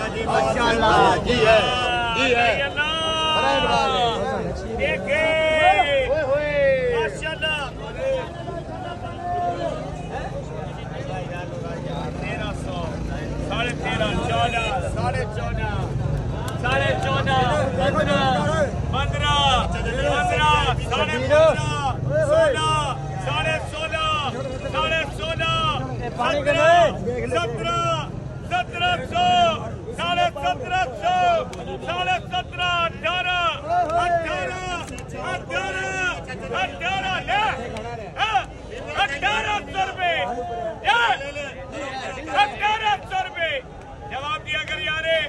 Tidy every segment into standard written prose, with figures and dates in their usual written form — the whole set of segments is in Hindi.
जी माशाल्लाह जी है देखे माशाल्लाह 1800 रुपए जवाब दिया कर यारे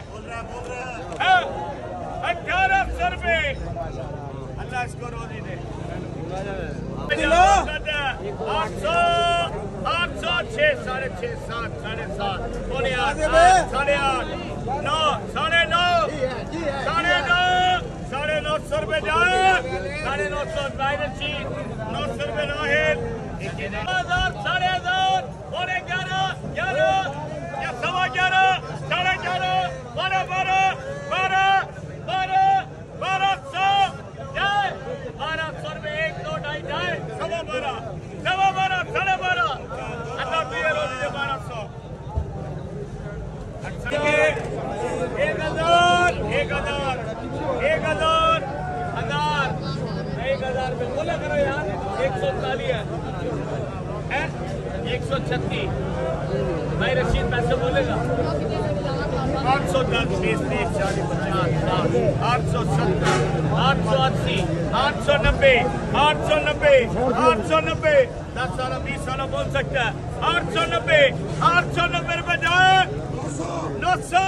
1800 रुपए अल्लाह इसको रोजी दे 800 6 साढ़े 6 7 साढ़े 7 पौने 8 साढ़े 8 9 साढ़े 9 साढ़े 9 साढ़े 900 रुपए जाए साढ़े 900 शीट 900 रुपए राहिल 1000 साढ़े 1000 पौने 11 11 या 11.5 साढ़े 11 12 12 12 1200 जाए 1200 रुपए 1 2 2.5 जाए 12.5 साढ़े 12 अल्लाह दिए रोज दे 1200 1000 पे बोला करो यार 140 है 136 भाई रशीद पैसे बोलेगा 810 20 30 40 50 870 880 890 890 890 10 साल 20 साल बोल सकता है 890 रुपए जाए 900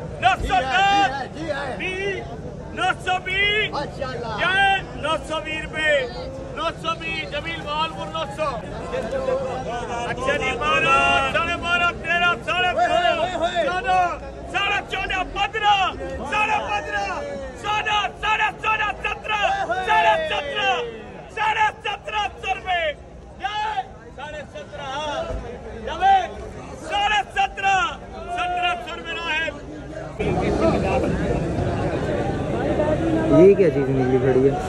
920 जाए 920 रुपए 920 जमील वालपुर 900 अच्छा जी 12 साढ़े 12 13 साढ़े 14 साढ़े 14 15 साढ़े 15 16 साढ़े 16 17 साढ़े 17 साढ़े 1700 रुपए साढ़े 17 साढ़े 1700 रुपए राहिल ये क्या चीज निकली खड़ी है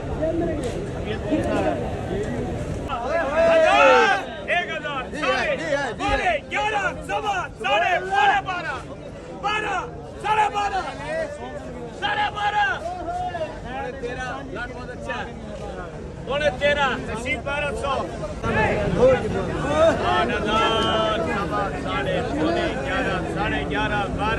1000 साढ़े 11 सवा साढ़े 12 साढ़े 12 13 लाख बहुत अच्छा है 13 नसीब 1200 साढ़े 11 साढ़े 11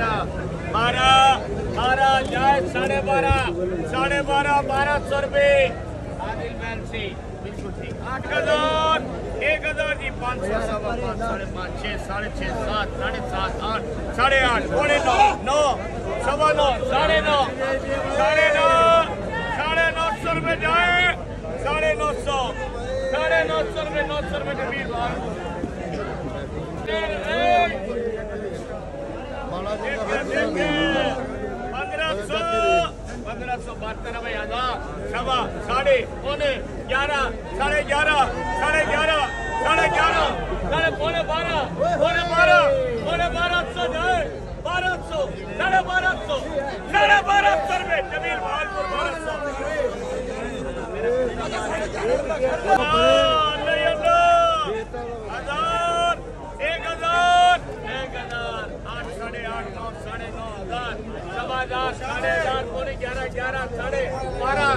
12 जाए साढ़े 12 1200 रुपए आदिल मैन से बिल्कुल ठीक 8000 1000 जी 500 सवा 5 साढ़े 5 6 साढ़े 6 7 साढ़े 7 8 साढ़े 8 पौने 9 सवा 9 साढ़े 9 साढ़े 900 रुपए जाए साढ़े 900 रुपए 900 रुपए जमीर 1500 बहत्तर भाई 1000 सवा साढ़े पौने 11 साढ़े 11 साढ़े 11 साढ़े 11 साढ़े पौने 12 1200 जाए 1200 साढ़े 1200 रुपए जमील वालपुर 1200 11 11 साढ़े 12